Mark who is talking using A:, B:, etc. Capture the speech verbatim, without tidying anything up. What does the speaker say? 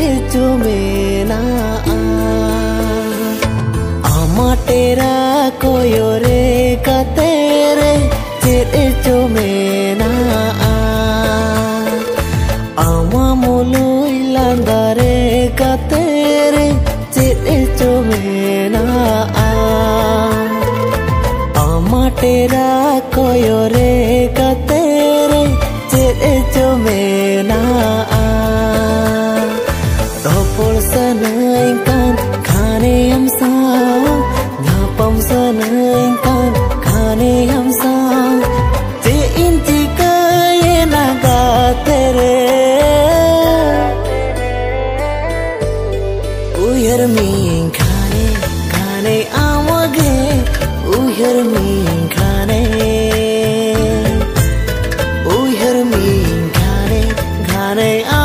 A: जो मेना आमा तेरा कोयो रे का तेरे तेरे जो मेना आमा मुलु इलांदारे का तेरे तेरे जो मेना आमा तेरा कोयो रे का तेरे तेरे जो मेना Dopol sanaingkan kane hamsa Napam sanaingkan kane hamsa Te inti kaye naga tere Uyar min kane kane amage Uyar min kane Uyar min kane kane amage